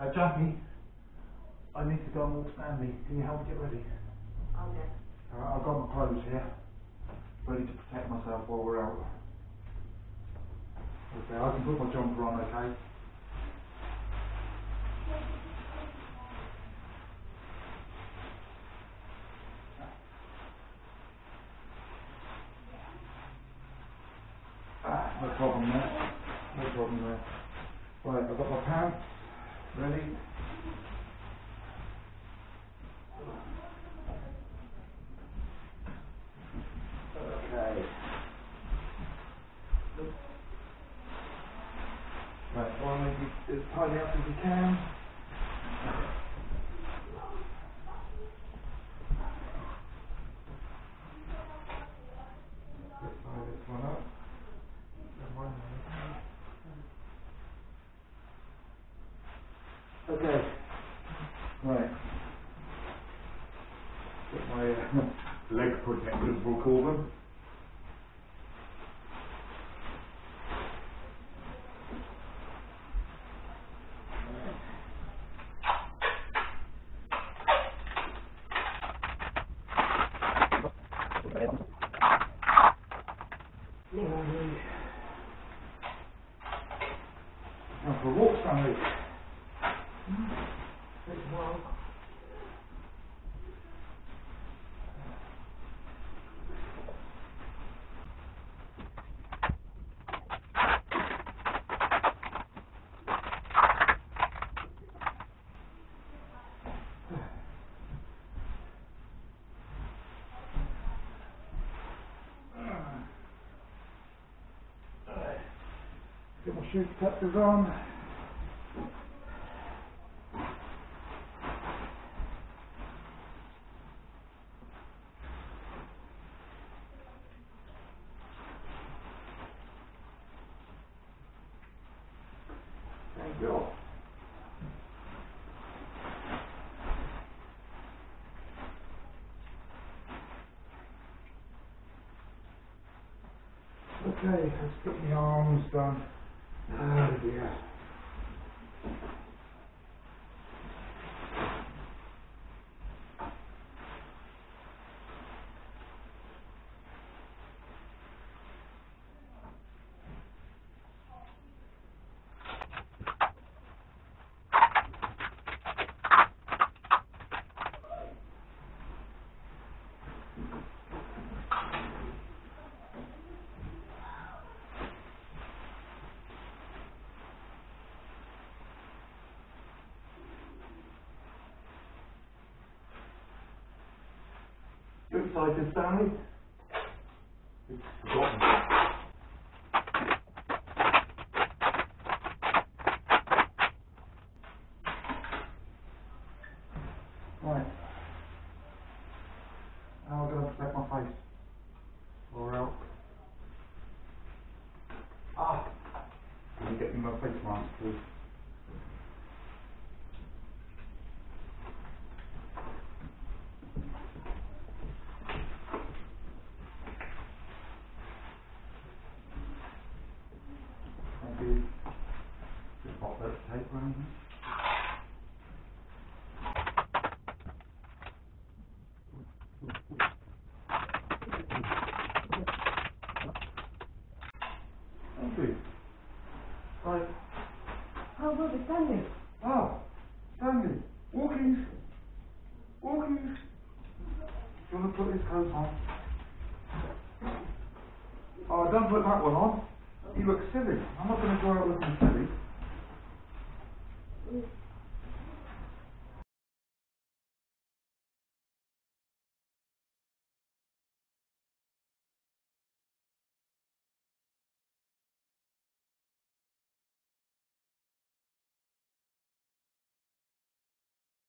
Jackie, I need to go and walk Stanley. Can you help me get ready? Oh, yeah. Alright, I've got my clothes here, ready to protect myself while we're out. Okay, I can put my jumper on, okay? No problem there. No problem there. Right, I've got my pants ready. Okay. Right, try and make it as tidy up as you can. Let's tie this one up. Okay. Right. Get my leg protectors, we'll call them. Now for a walk, Stanley. Get my shoe protectors on. Thank you. Okay, let's get my arms done. Oh dear. You excited, Stanley? It's forgotten. Right. Now I'm going to protect my face. Or out. Can you get me my face mask, please? Thank you. Just pop that tape around here. Thank you. Right. Oh, well, it's Stanley. Stanley. Walkies. Walkies. Do you want to put this coat on? Oh, don't put that one on. You look silly. I'm not going to go out looking silly.